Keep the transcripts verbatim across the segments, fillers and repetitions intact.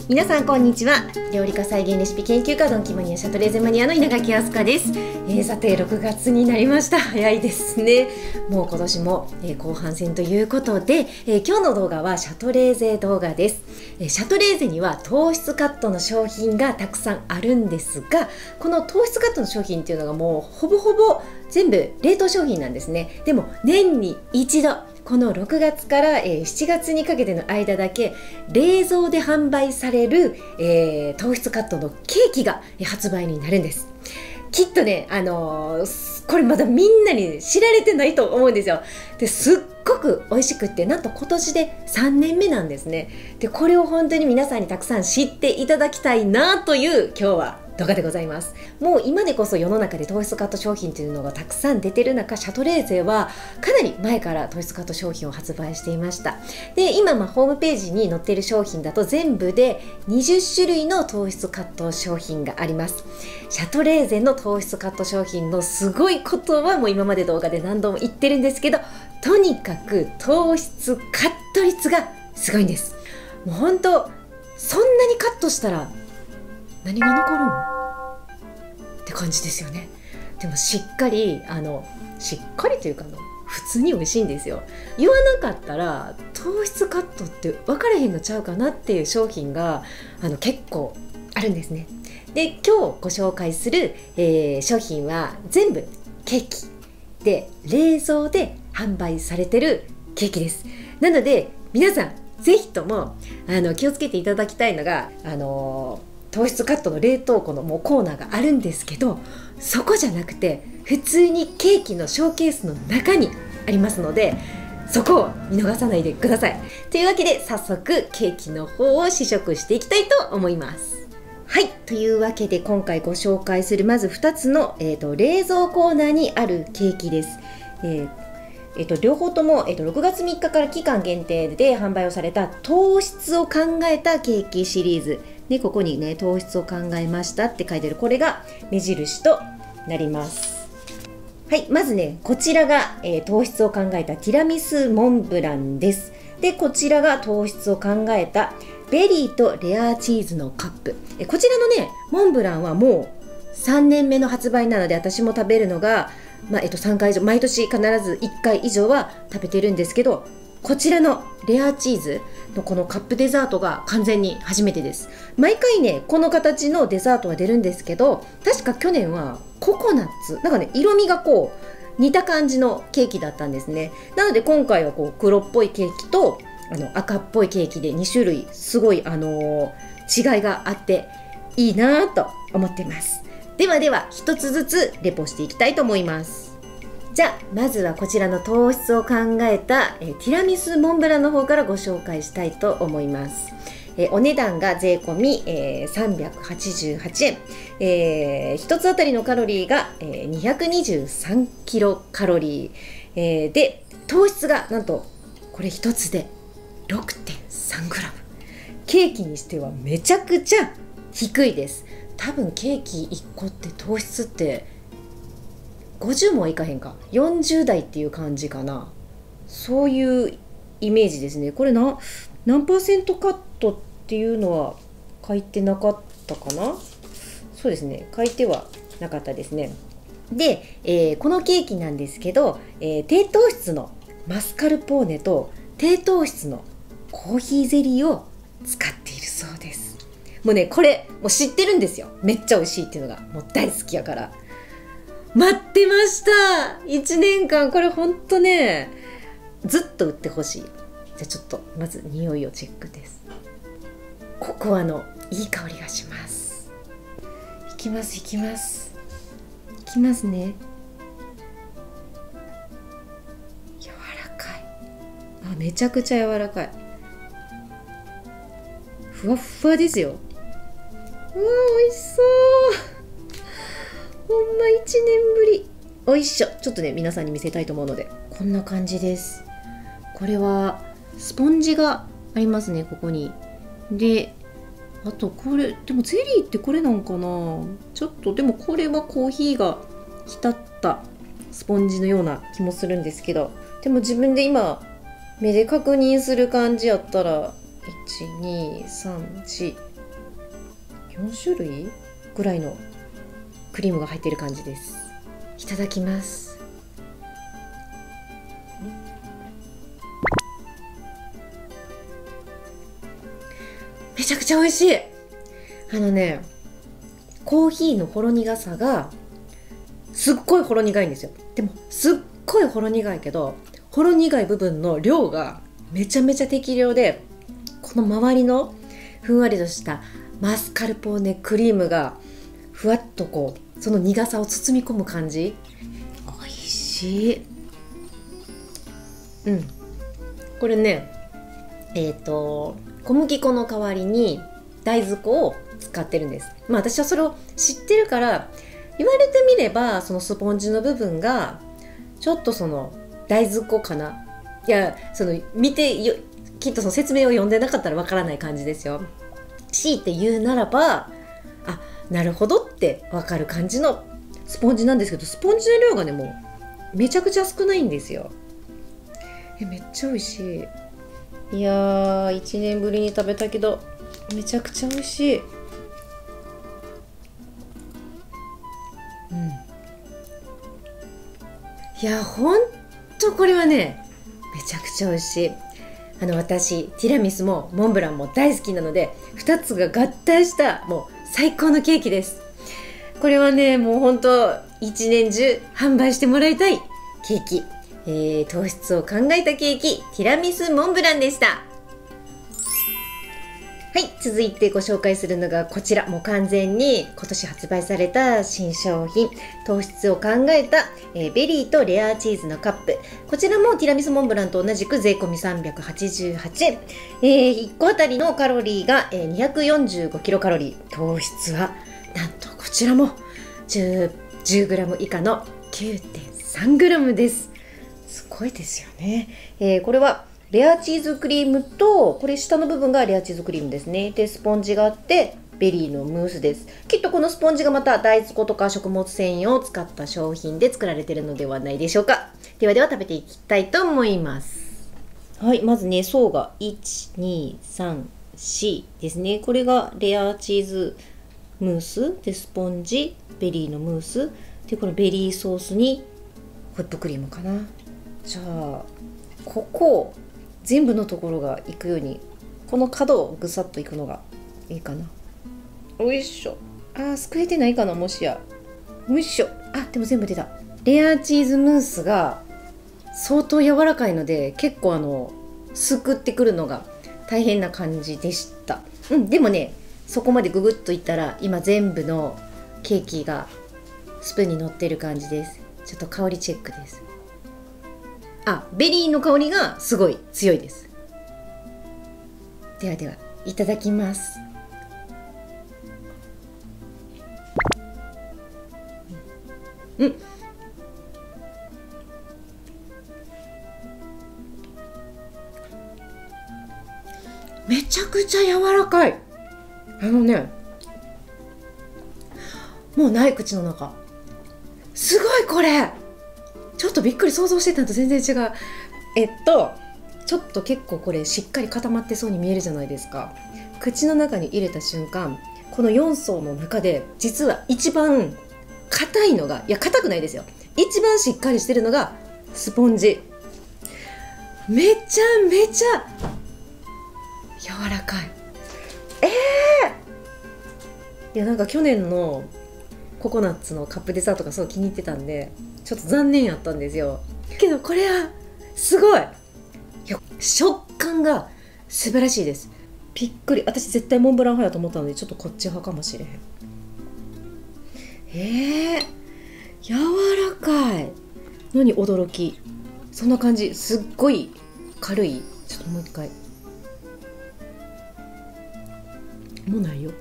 皆さんこんにちは。料理家再現レシピ研究家ドンキマニアシャトレーゼマニアの稲垣飛鳥です。えー、さてろくがつになりました。早いですね。もう今年も、えー、後半戦ということで、えー、今日の動画はシャトレーゼ動画です。えー、シャトレーゼには糖質カットの商品がたくさんあるんですが、この糖質カットの商品っていうのがもうほぼほぼ全部冷凍商品なんですね。でも年に一度このろくがつからしちがつにかけての間だけ冷蔵で販売される、えー、糖質カットのケーキが発売になるんです。きっとね、あのー、これまだみんなに知られてないと思うんですよ。ですっごく美味しくって、なんと今年でさんねんめなんですね。でこれを本当に皆さんにたくさん知っていただきたいなという今日は動画でございます。もう今でこそ世の中で糖質カット商品というのがたくさん出てる中、シャトレーゼはかなり前から糖質カット商品を発売していました。で今、まあ、ホームページに載っている商品だと全部でにじゅっしゅるいの糖質カット商品があります。シャトレーゼの糖質カット商品のすごいことはもう今まで動画で何度も言ってるんですけど、とにかく糖質カット率がすごいんです。もう本当そんなにカットしたら何が残るんって感じですよね。でもしっかりあのしっかりというかあの普通に美味しいんですよ。言わなかったら糖質カットって分からへんのちゃうかなっていう商品があの結構あるんですね。で今日ご紹介する、えー、商品は全部ケーキで冷蔵で販売されてるケーキです。なので皆さんぜひともあの気をつけていただきたいのがあのー糖質カットの冷凍庫のもうコーナーがあるんですけど、そこじゃなくて普通にケーキのショーケースの中にありますので、そこを見逃さないでください。というわけで早速ケーキの方を試食していきたいと思います。はい、というわけで今回ご紹介するまずふたつの、えーと、冷蔵コーナーにあるケーキです。えーえーと、両方とも、えーと、ろくがつみっかから期間限定で販売をされた糖質を考えたケーキシリーズで、ここにね糖質を考えましたって書いてあるこれが目印となります。はい、まずねこちらが、えー、糖質を考えたティラミスモンブランです。でこちらが糖質を考えたベリーとレアチーズのカップ。えこちらのねモンブランはもうさんねんめの発売なので、私も食べるのが、まあえっと、さんかい以上、毎年必ずいっかい以上は食べてるんですけど、こちらのレアチーズのこのカップデザートが完全に初めてです。毎回ねこの形のデザートは出るんですけど、確か去年はココナッツなんかね色味がこう似た感じのケーキだったんですね。なので今回はこう黒っぽいケーキとあの赤っぽいケーキでにしゅるいすごい、あのー、違いがあっていいなと思ってます。ではではひとつずつレポしていきたいと思います。じゃあまずはこちらの糖質を考えたえティラミスモンブランの方からご紹介したいと思います。えお値段が税込み、えー、さんびゃくはちじゅうはちえん、えー、ひとつあたりのカロリーが、えー、にひゃくにじゅうさんキロカロリー、えー、で糖質がなんとこれひとつで ろくてんさんグラム、ケーキにしてはめちゃくちゃ低いです。多分ケーキいっこって糖質ってごじゅうもはいかへんか、よんじゅうだいっていう感じかな。そういうイメージですね。これな何パーセントカットっていうのは書いてなかったかな。そうですね、書いてはなかったですね。で、えー、このケーキなんですけど、えー、低糖質のマスカルポーネと低糖質のコーヒーゼリーを使っているそうです。もうねこれもう知ってるんですよ。めっちゃ美味しいっていうのがもう大好きやから。待ってました。いちねんかんこれほんとねずっと売ってほしい。じゃあちょっとまず匂いをチェックです。ココアのいい香りがします。いきますいきますいきますね。柔らかい。あ、めちゃくちゃ柔らかい。ふわっふわですよ。うわー美味しそう。ほんまいちねんぶり。おいしょ。ちょっとね皆さんに見せたいと思うのでこんな感じです。これはスポンジがありますね、ここに。であとこれでもゼリーってこれなんかな。ちょっとでもこれはコーヒーが浸ったスポンジのような気もするんですけど、でも自分で今目で確認する感じやったらいちにさんしよん種類ぐらいのクリームが入っている感じです。いただきます。めちゃくちゃ美味しい。あのね、コーヒーのほろ苦さがすっごいほろ苦いんですよ。でもすっごいほろ苦いけど、ほろ苦い部分の量がめちゃめちゃ適量で、この周りのふんわりとしたマスカルポーネクリームがふわっとこうその苦さを包み込む感じ。美味しい。うん、これね、えっと小麦粉の代わりに大豆粉を使ってるんです。まあ私はそれを知ってるから、言われてみればそのスポンジの部分がちょっとその大豆粉かな。いや、その見てよ、きっとその説明を読んでなかったらわからない感じですよ。強いて言うならば、あ、なるほどってわかる感じのスポンジなんですけど、スポンジの量がね、もうめちゃくちゃ少ないんですよ。え、めっちゃ美味しい。いやー、いちねんぶりに食べたけどめちゃくちゃ美味しい。うん、いや、ほんとこれはね、めちゃくちゃ美味しい。あの私ティラミスもモンブランも大好きなので、ふたつが合体したもう最高のケーキです。これはね、もうほんと一年中販売してもらいたいケーキ、えー、糖質を考えたケーキ、ティラミスモンブランでした。はい、続いてご紹介するのがこちら。もう完全に今年発売された新商品、糖質を考えた、えー、ベリーとレアチーズのカップ。こちらもティラミスモンブランと同じく税込みさんびゃくはちじゅうはちえん、えー、いっこあたりのカロリーが、えー、にひゃくよんじゅうごキロカロリー、糖質はなんとこちらも じゅうグラム 以下の きゅうてんさんグラム です。すごいですよね。えー、これはレアチーズクリームと、これ下の部分がレアチーズクリームですね。で、スポンジがあってベリーのムースです。きっとこのスポンジがまた大豆粉とか食物繊維を使った商品で作られているのではないでしょうか。ではでは食べていきたいと思います。はい、まずね、層がいち、に、さん、よんですね。これがレアチーズムースで、スポンジ、ベリーのムースで、このベリーソースにホイップクリームかな。じゃあここ全部のところがいくように、この角をぐさっといくのがいいかな。おいしょ。あー、すくえてないかな、もしや。おいしょ。あ、でも全部出た。レアチーズムースが相当柔らかいので、結構あのすくってくるのが大変な感じでした。うん、でもね、そこまでググッといったら今全部のケーキがスプーンに乗ってる感じです。ちょっと香りチェックです。あ、ベリーの香りがすごい強いです。ではでは、いただきます。うん、めちゃくちゃ柔らかい。あのね、もうない口の中。すごいこれ。ちょっとびっくり、想像してたのと全然違う。えっとちょっと結構これしっかり固まってそうに見えるじゃないですか。口の中に入れた瞬間、このよん層の中で実は一番硬いのが、いや硬くないですよ、一番しっかりしてるのがスポンジ。めちゃめちゃ柔らかい。えー、いやなんか去年のココナッツのカップデザートがすごい気に入ってたんで、ちょっと残念やったんですよ。けどこれはすごい、いや食感が素晴らしいです。びっくり。私絶対モンブラン派やと思ったので、ちょっとこっち派かもしれへん。えー、柔らかいのに驚き。そんな感じ。すっごい軽い。ちょっともう一回。もうないよ。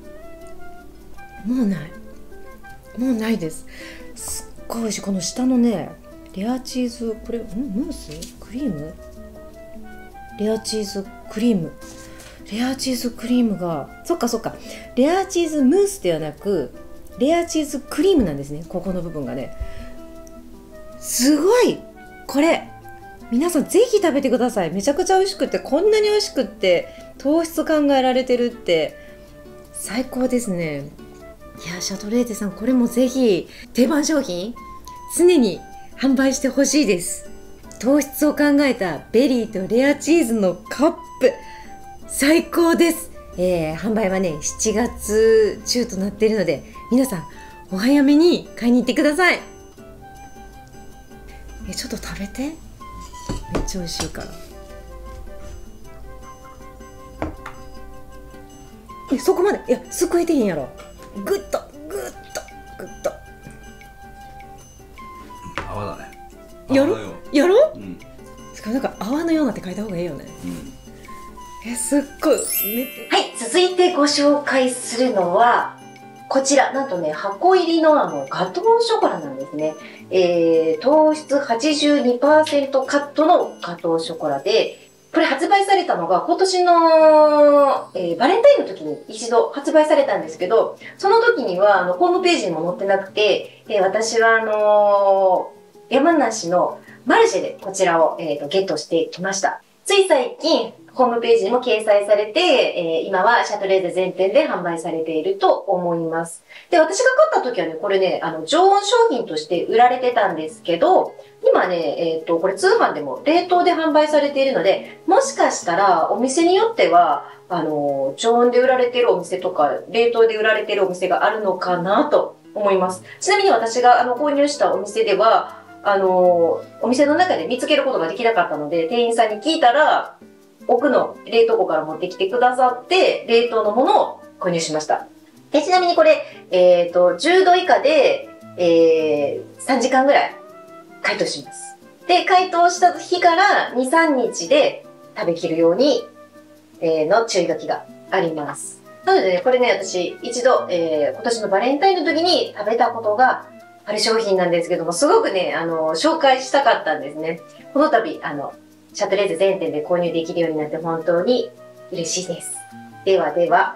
もうないもうないです。すっごい美味しい。この下のね、レアチーズ、これんムースクリーム、レアチーズクリームレアチーズクリームが、そっかそっか、レアチーズムースではなくレアチーズクリームなんですね。ここの部分がね、すごい。これ皆さんぜひ食べてください。めちゃくちゃ美味しくって、こんなに美味しくって糖質考えられてるって最高ですね。いやシャトレーゼさん、これもぜひ定番商品常に販売してほしいです。糖質を考えたベリーとレアチーズのカップ、最高です。えー、販売はねしちがつ中となっているので、皆さんお早めに買いに行ってください。えちょっと食べて、めっちゃ美味しいから。えそこまで、いやすくえてへんやろ。グッとグッとグッと泡だね。 やろやろ、 うん、 しかもなんか泡のようなって書いた方がいいよね、 うん、 えすっごい。はい、続いてご紹介するのはこちら、なんとね箱入りのあのガトーショコラなんですね。えー、糖質 はちじゅうにパーセント カットのガトーショコラで、これ発売されたのが今年の、えー、バレンタインの時に一度発売されたんですけど、その時にはあのホームページにも載ってなくて、えー、私はあのー、山梨のマルシェでこちらを、えー、とゲットしてきました。つい最近ホームページにも掲載されて、えー、今はシャトレーゼ全店で販売されていると思います。で、私が買った時はね、これね、あの常温商品として売られてたんですけど、今ね、えっと、これ通販でも冷凍で販売されているので、もしかしたらお店によっては、あの、常温で売られているお店とか、冷凍で売られているお店があるのかなと思います。ちなみに私があの購入したお店では、あの、お店の中で見つけることができなかったので、店員さんに聞いたら、奥の冷凍庫から持ってきてくださって、冷凍のものを購入しました。でちなみにこれ、えっと、じゅうど以下で、えー、さんじかんぐらい解凍します。で、解凍した日からに、さんにちで食べきるように、えー、の注意書きがあります。なのでね、これね、私一度、えー、今年のバレンタインの時に食べたことがある商品なんですけども、すごくね、あの、紹介したかったんですね。この度、あの、シャトレーゼ全店で購入できるようになって本当に嬉しいです。ではでは、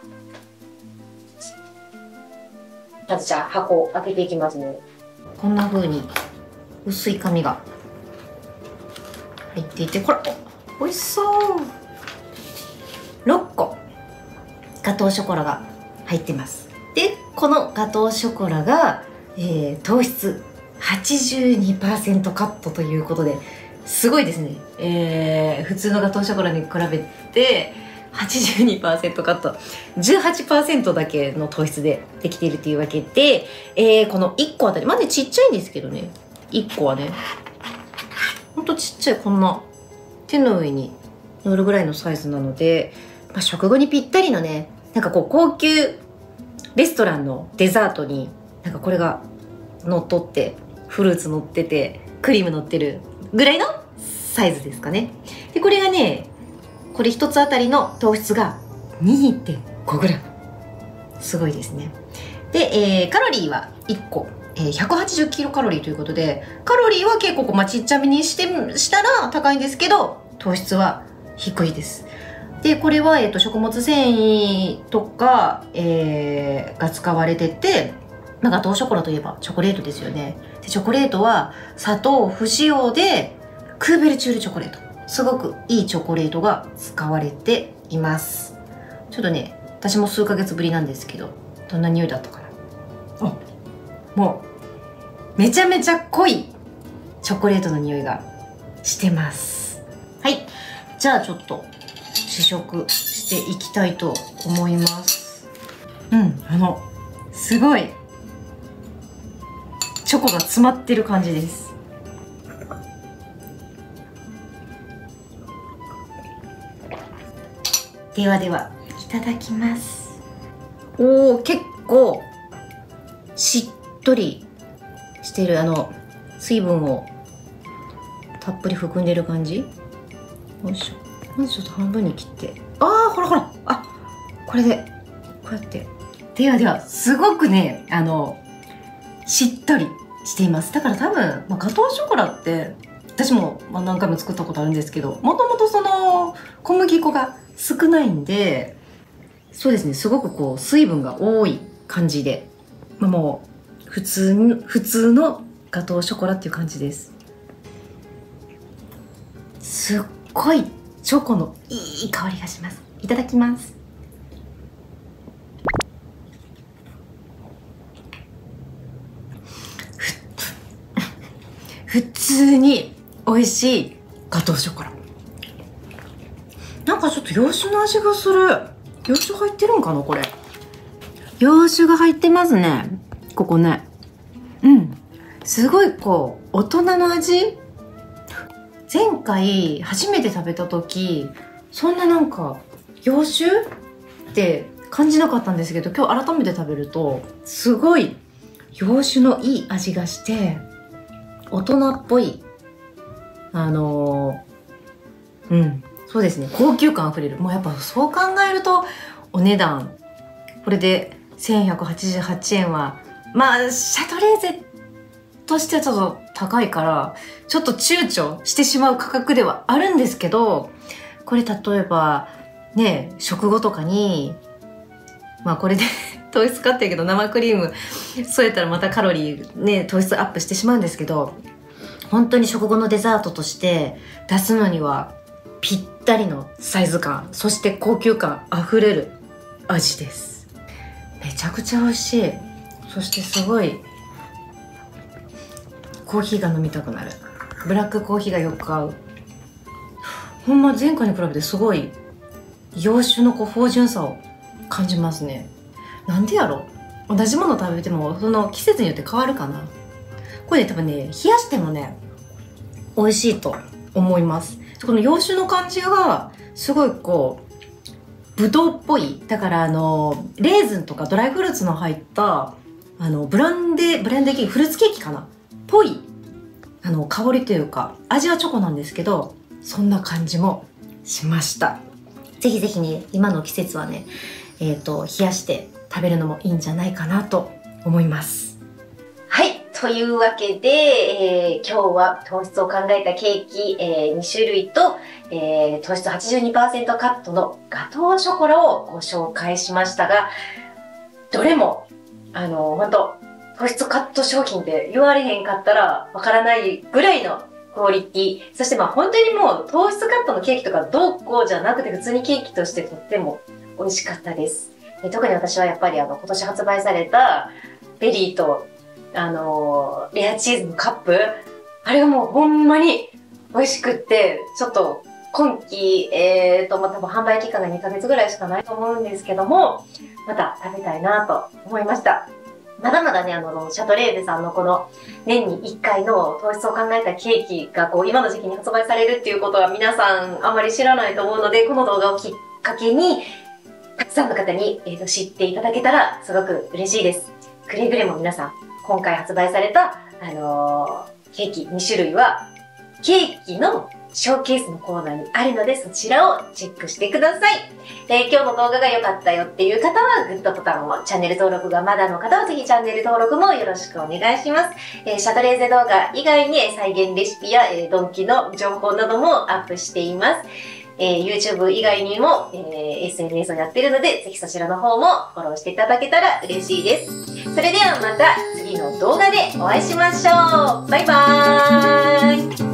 まずじゃあ箱を開けていきますね。こんな風に薄い紙が入っていて、これ美味しそう。ろっこガトーショコラが入ってます。でこのガトーショコラが、えー、糖質 はちじゅうにパーセント カットということですごいですね。えー、普通のガトーショコラに比べて はちじゅうにパーセント カット、じゅうはちパーセント だけの糖質でできているというわけで、えー、このいっこあたりまあねちっちゃいんですけどね、いっこはねほんとちっちゃい、こんな手の上に乗るぐらいのサイズなので、まあ、食後にぴったりのね、なんかこう高級レストランのデザートになんかこれが乗っとってフルーツ乗っててクリーム乗ってるぐらいのサイズですかね。でこれがね、これひとつあたりの糖質が にてんごグラム、 すごいですね。で、えー、カロリーはいっこ、えー、ひゃくはちじゅうキロカロリーということで、カロリーは結構こう、まあ、ちっちゃめにしてしたら高いんですけど、糖質は低いです。でこれは、えー、と食物繊維とか、えー、が使われてて、まあ、ガトーショコラといえばチョコレートですよね。でチョコレートは砂糖不使用でクーベルチュールチョコレート、すごくいいチョコレートが使われています。ちょっとね私も数ヶ月ぶりなんですけど、どんな匂いだったかな。あ、もうめちゃめちゃ濃いチョコレートの匂いがしてます。はい、じゃあちょっと試食していきたいと思います。うん、あのすごいチョコが詰まってる感じです。ではではいただきます。おー、結構しっとりしてる、あの水分をたっぷり含んでる感じ。よいしょ、まずちょっと半分に切って、ああほらほら、あ、これでこうやって、ではではすごくね、あのしっとりしています。だから多分、まあ、ガトーショコラって私も、まあ、何回も作ったことあるんですけど、もともとその小麦粉が少ないんで、そうですね、すごくこう水分が多い感じで、まあ、もう普通に普通のガトーショコラっていう感じです。すっごいチョコのいい香りがします。いただきます。 普通に美味しいガトーショコラ。なんかちょっと洋酒の味がする。洋酒入ってるんかなこれ。洋酒が入ってますね、ここね。うん、すごいこう大人の味。前回初めて食べた時そんななんか洋酒って感じなかったんですけど、今日改めて食べるとすごい洋酒のいい味がして大人っぽい、あのー、うんそうですね、高級感あふれる。もうやっぱそう考えるとお値段これでせんひゃくはちじゅうはちえんはまあシャトレーゼとしてはちょっと高いからちょっと躊躇してしまう価格ではあるんですけど、これ例えばね食後とかにまあこれで糖質カってるけど生クリーム添えたらまたカロリーね糖質アップしてしまうんですけど、本当に食後のデザートとして出すのにはぴったりのサイズ感、そして高級感あふれる味です。めちゃくちゃ美味しい。そしてすごいコーヒーが飲みたくなる。ブラックコーヒーがよく合う。ほんま前回に比べてすごい洋酒のこう芳醇さを感じますね。なんでやろ、同じもの食べてもその季節によって変わるかな。これね多分ね冷やしてもね美味しいと思います。この洋酒の感じがすごいこうぶどうっぽい。だからあのレーズンとかドライフルーツの入ったあのブランデーブレンデーケーキ、フルーツケーキかなぽいあの香りというか、味はチョコなんですけどそんな感じもしました。ぜひぜひね今の季節はね、えーと冷やして食べるのもいいんじゃないかなと思います。はい、というわけで、えー、今日は糖質を考えたケーキ、えー、にしゅるいと、えー、糖質 はちじゅうにパーセント カットのガトーショコラをご紹介しましたが、どれもあの本当糖質カット商品って言われへんかったらわからないぐらいのクオリティ、そしてまあ本当にもう糖質カットのケーキとかどうこうじゃなくて普通にケーキとしてとっても美味しかったです。え特に私はやっぱりあの今年発売されたベリーとあのー、レアチーズのカップ、あれがもうほんまに美味しくって、ちょっと今期、えーと、まあ、多分販売期間がにかげつぐらいしかないと思うんですけども、また食べたいなと思いました。まだまだね、あの、シャトレーゼさんのこの年にいっかいの糖質を考えたケーキがこう今の時期に発売されるっていうことは皆さんあまり知らないと思うので、この動画をきっかけにたくさんの方に、えーと、知っていただけたらすごく嬉しいです。くれぐれも皆さん、今回発売された、あのー、ケーキにしゅるいはケーキのショーケースのコーナーにあるのでそちらをチェックしてください。で、今日の動画が良かったよっていう方はグッドボタンを、チャンネル登録がまだの方はぜひチャンネル登録もよろしくお願いします。えー、シャトレーゼ動画以外に再現レシピや、えー、ドンキの情報などもアップしています。えー、YouTube 以外にも、えー、エスエヌエス をやっているのでぜひそちらの方もフォローしていただけたら嬉しいです。それではまた次の動画でお会いしましょう。バイバーイ。